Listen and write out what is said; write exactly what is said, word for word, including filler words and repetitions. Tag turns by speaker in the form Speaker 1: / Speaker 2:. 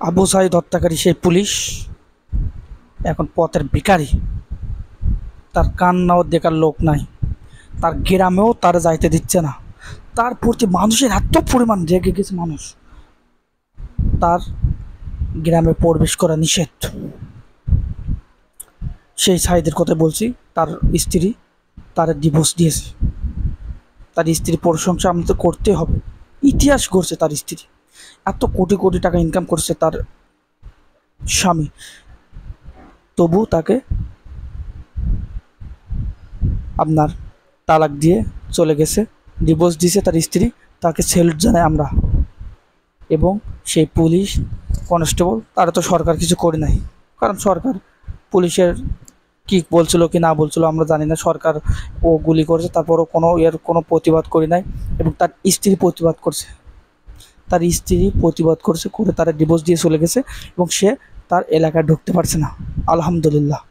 Speaker 1: আবু সাইদ হত্যাকারী সেই পুলিশ এখন পথের ভিখারি, তার কান্নাও দেখার লোক নাই, তার গ্রামেও তার যাইতে দিচ্ছে না। তার প্রতি মানুষের এত পরিমাণ রেগে গেছে, মানুষ তার গ্রামে প্রবেশ করা নিষেধ। সেই সাইদের কথা বলছি, তার স্ত্রী তার ডিভোর্স দিয়েছে। তার স্ত্রীর প্রশংসা আমাদের করতে হবে। ইতিহাস গড়ছে তার স্ত্রী, এত কোটি কোটি টাকা ইনকাম করছে তার স্বামী, তবু তাকে আপনার তালাক দিয়ে চলে গেছে, ডিভোর্স দিয়েছে তার স্ত্রী। তাকে স্যালুট জানাই আমরা। এবং সেই পুলিশ কনস্টেবল, তারা তো সরকার কিছু করে নাই, কারণ সরকার পুলিশের কি বলছিল কি না বলছিল আমরা জানি না। সরকার ও গুলি করেছে, তারপরও কোনো এর কোনো প্রতিবাদ করে নাই। এবং তার স্ত্রী প্রতিবাদ করছে, তার স্ত্রী প্রতিবাদ করছে করে তারা ডিভোর্স দিয়ে চলে গেছে এবং সে তার এলাকায় ঢুকতে পারছে না। আলহামদুলিল্লাহ।